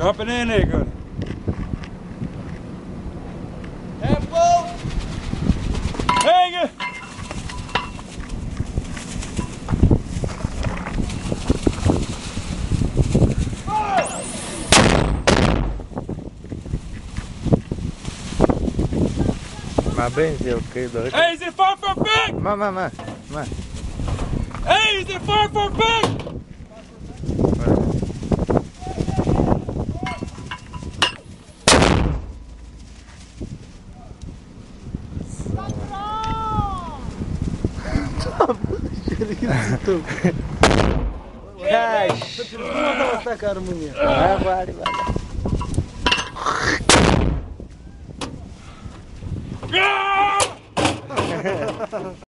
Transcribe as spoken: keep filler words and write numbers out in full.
Dropping in there, good. Careful! Hang it! Ma benzi, ok, dove? Hey, is it far from back? Ma, ma, ma, ma. Hey, is it far from back? Cash. Ah, vale, vale. Ah!